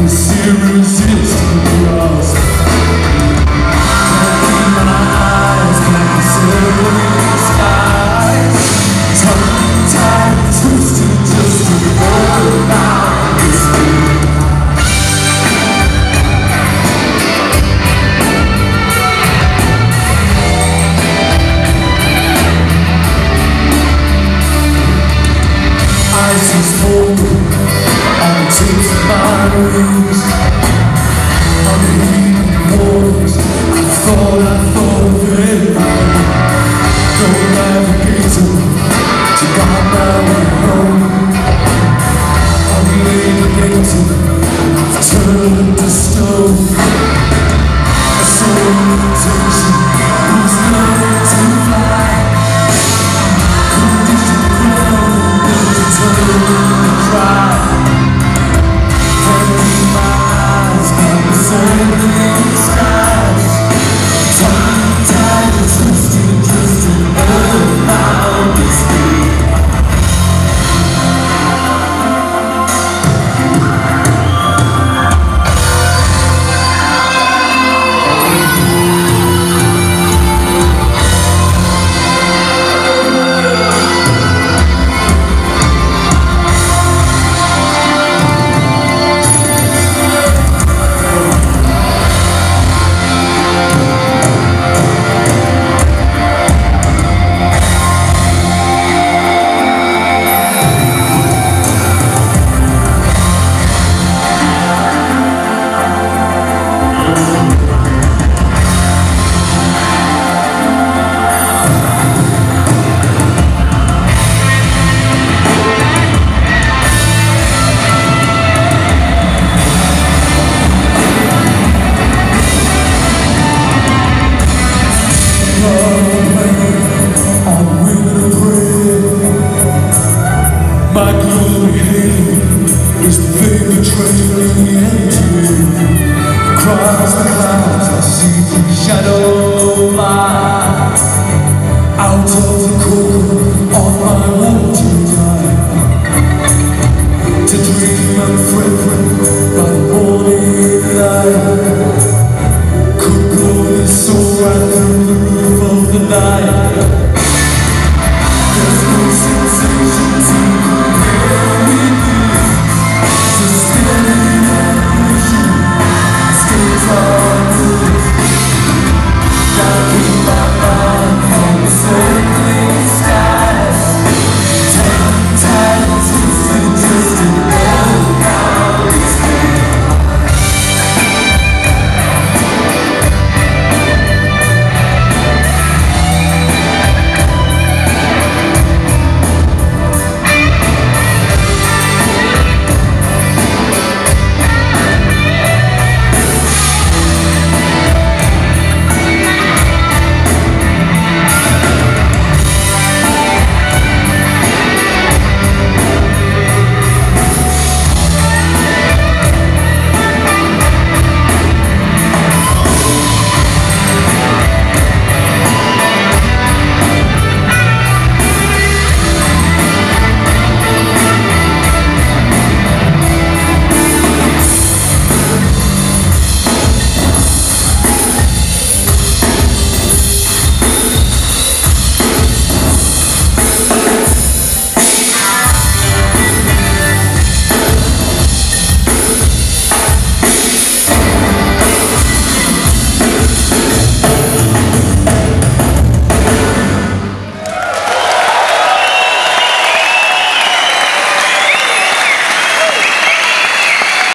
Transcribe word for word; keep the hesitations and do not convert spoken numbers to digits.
this irresistible loss. Can't keep my eyes, can't consider the skies. Tongue tied, twisted, just to go about this way. Ice is falling on the tips of my wings. On the heat waters, I thought, I thought of it. No navigator to guide my way home. Obligated, I've turned to stone. A soul invitation.